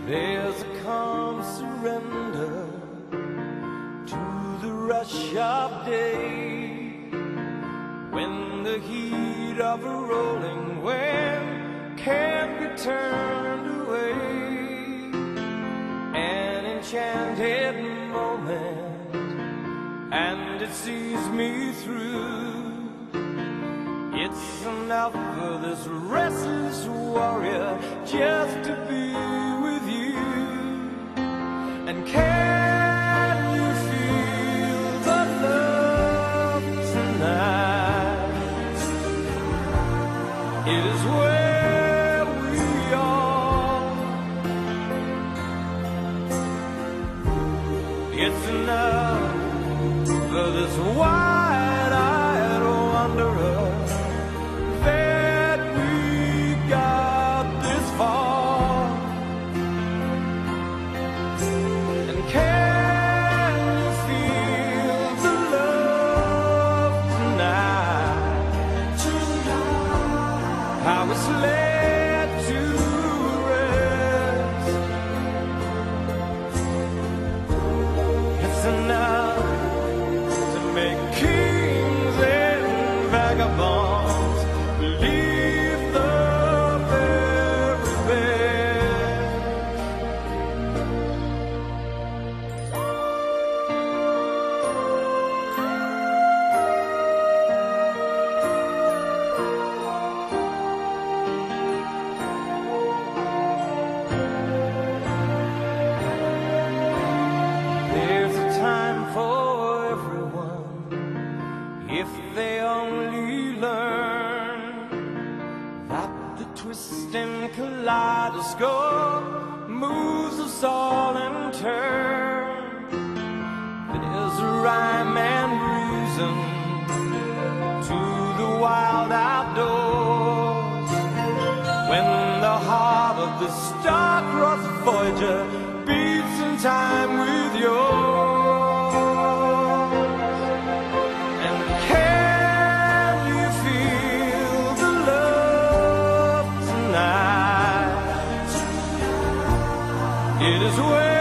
There's a calm surrender to the rush of day, when the heat of a rolling wave can't be turned away. An enchanted moment, and it sees me through. It's enough for this restless warrior just to be with you. And can you feel the love tonight? It is where we are. It's enough for this wide-eyed wanderer that we got this far. And can you feel the love tonight? How it's led to rest. It's enough to make kings and vagabonds believe the very best. There's a time for everyone, if they only learn that the twisting kaleidoscope moves us all in turn. There's a rhyme and reason to the wild outdoors, when the heart of the star-crossed Voyager beats in time with yours. And can you feel the love tonight? It is where